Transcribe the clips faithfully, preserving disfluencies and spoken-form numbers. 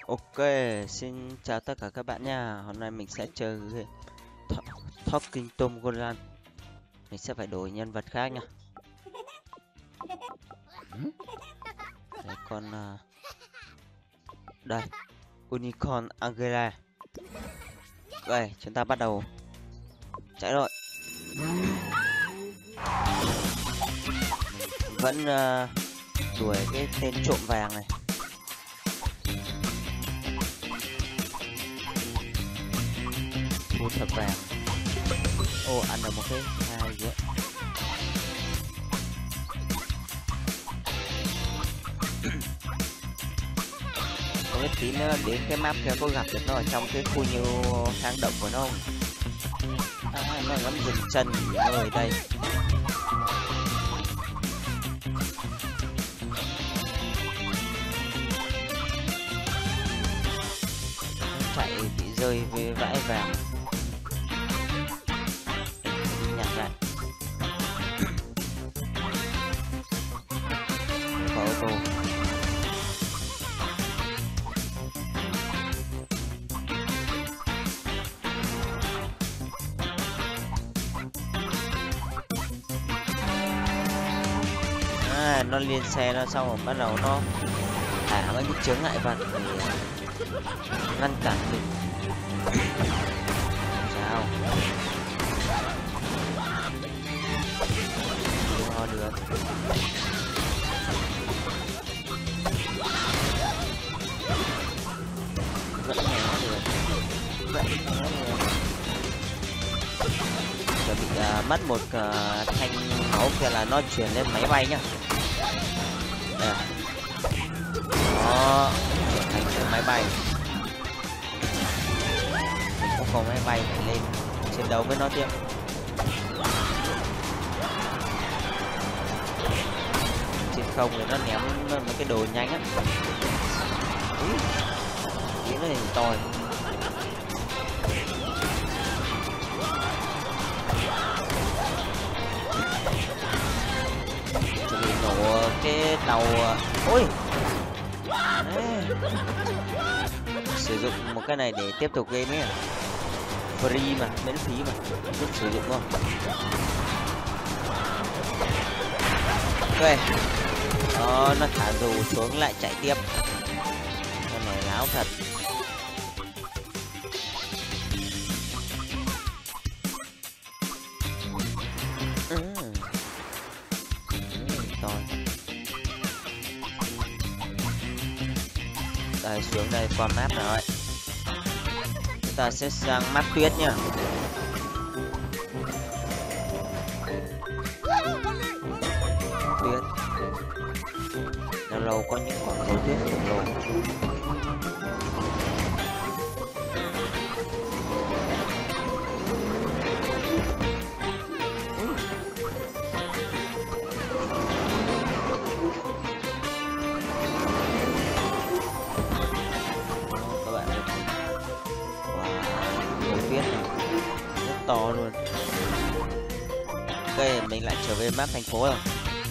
Ok, xin chào tất cả các bạn nha. Hôm nay mình sẽ chơi game Th- Talking Tom Golan. Mình sẽ phải đổi nhân vật khác nha. Đấy, con uh, đây, Unicorn Angela. Ok, chúng ta bắt đầu. Chạy rồi. Mình vẫn uh, đuổi cái tên trộm vàng này. Thu thập vàng. Ô, ăn được một cái hai gì đấy. Có biết tí nữa đến cái map kia có gặp được nó ở trong cái khu như hang động của nó không? À, nó ngắm dừng chân ở đây. Nó chạy bị rơi với vãi vàng. Nhặt lại. Có ô tô. À, nó lên xe nó xong rồi bắt đầu nó thả mấy cái chướng ngại vật để ngăn cản mình. Sao? Không được. Vẫn né được. Vẫn né được. Giờ bị uh, mất một uh, thanh máu kia là nó chuyển lên máy bay nhá. Đây. Đó, chuyển thành cái máy bay. Mình cũng có máy bay phải lên chiến đấu với nó tiếp. Trên không thì nó ném mấy cái đồ nhanh á. Tiếng nó hình to. Chuẩn bị nổ cái tàu. Ôi. Đấy. Sử dụng một cái này để tiếp tục game ấy. Free mà, miễn phí mà, giúp sử dụng không? Ok. Đó, nó thả dù xuống lại chạy tiếp. Cái này láo thật. Ừ. Ừ, rồi. Đây, xuống đây qua map rồi. Chúng ta sẽ sang map tuyết nhá. Tuyết. Lâu lâu có những quả cầu tuyết khổng lồ. Các bạn ơi. Wow, cầu tuyết này rất to luôn. Ok, mình lại trở về map thành phố rồi.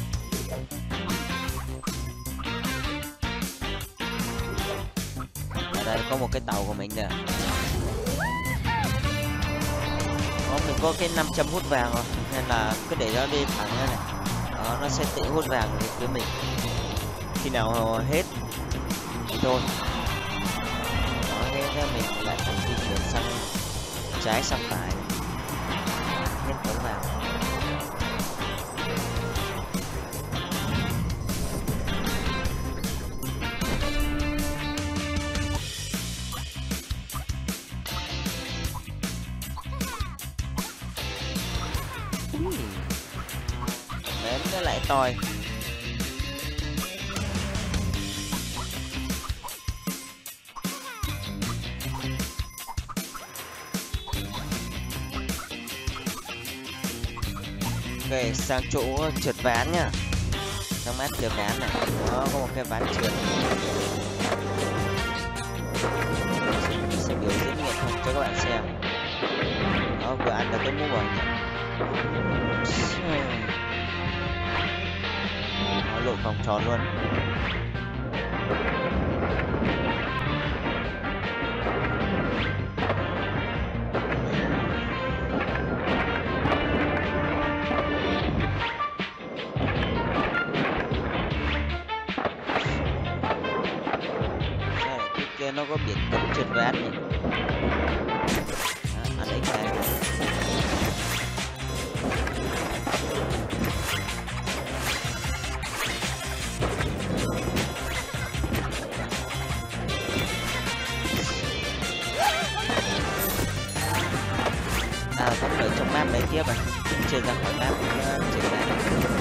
Ở đây có một cái tàu của mình nè. Đó, mình có cái năm chấm hút vàng rồi nên là cứ để nó đi thẳng như này. Đó, nó sẽ tự hút vàng về phía mình. Khi nào hết thì thôi. Đó, thế nên mình lại phải di chuyển sang trái sang phải. Hết tấm vàng. Ném nó lại toi. Ok, sang chỗ trượt ván nhá. Trong mát trượt ván này. Đó, có một cái ván trượt. Mình sẽ biểu diễn nghệ thuật cho các bạn xem. Đó, vừa ăn được cái mũ bảo hiểm. Nó lộn vòng tròn luôn. kia nó có biển cấm trượt ván nhỉ? À, ở đấy kìa. À, vẫn ở trong map đấy tiếp à? Chưa ra khỏi map uh, trượt ván.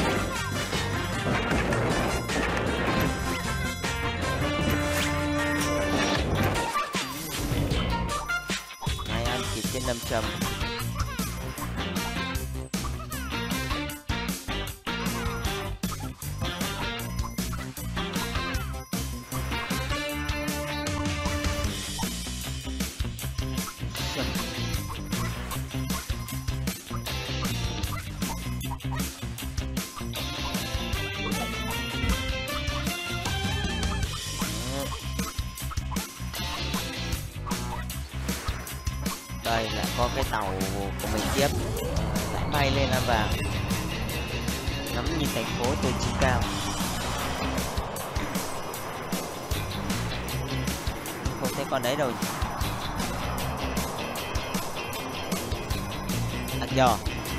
Trên năm trăm. Đây lại có cái tàu của mình tiếp, lại bay lên Nam Vàng, ngắm nhìn thành phố từ trên cao. Không thấy con đấy đâu. À giờ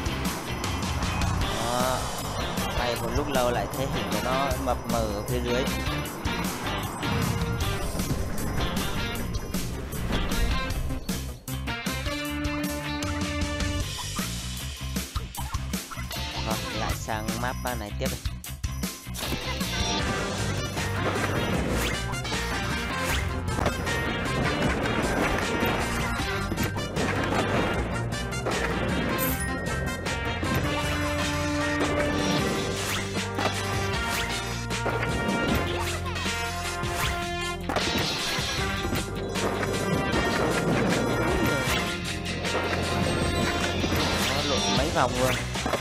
đó, bay một lúc lâu lại thấy hình của nó mập mờ ở phía dưới. Sang map này tiếp này. Nó lộn mấy vòng luôn.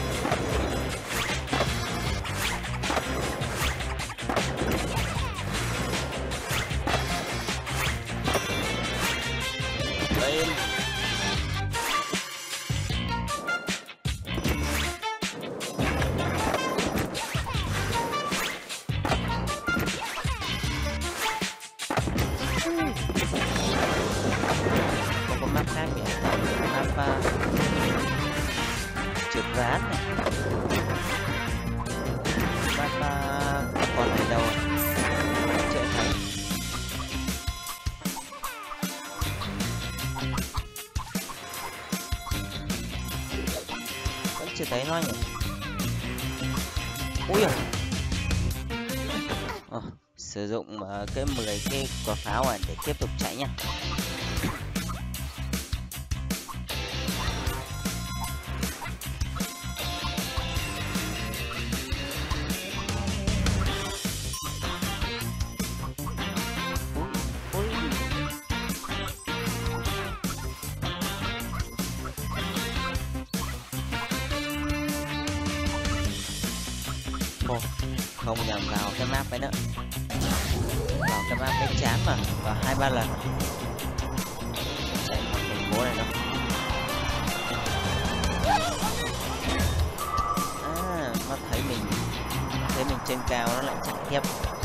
Có map khác kìa, map uh, trượt ván này, map uh, còn này đâu chưa thấy. Vẫn chưa thấy nó nhỉ. Ui à. Oh, sử dụng uh, cái mười cái quả pháo này để tiếp tục chạy nha. Ồ, không nhầm vào cái map ấy nữa, vào cái map cái chán mà, vào hai ba lần chạy khỏi thành phố này đâu. À, nó thấy mình thấy mình trên cao nó lại chạy tiếp.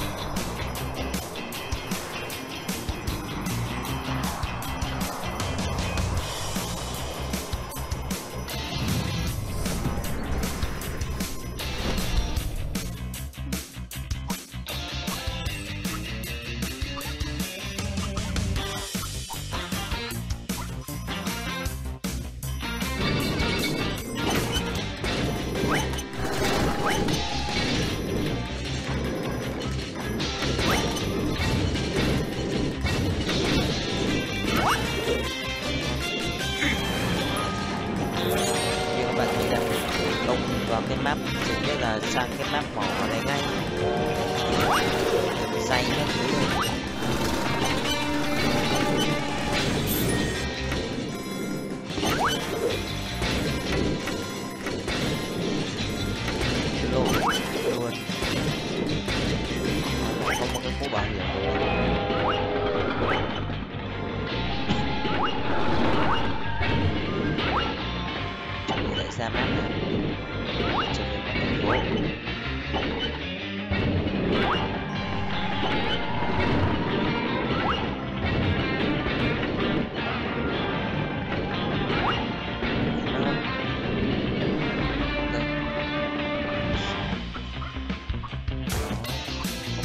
Vào cái map chỉ biết là sang cái map mỏ ở đây ngay xanh các thứ luôn. Luôn luôn không có cái mũ bảo hiểm. Để lại ra map này trở về thành phố.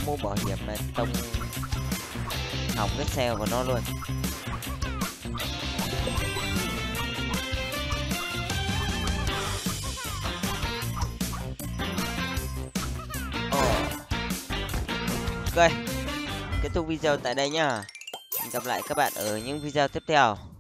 mũ bảo hiểm này tông hỏng cái xe của nó luôn. Ok, kết thúc video tại đây nhá. Hẹn gặp lại các bạn ở những video tiếp theo.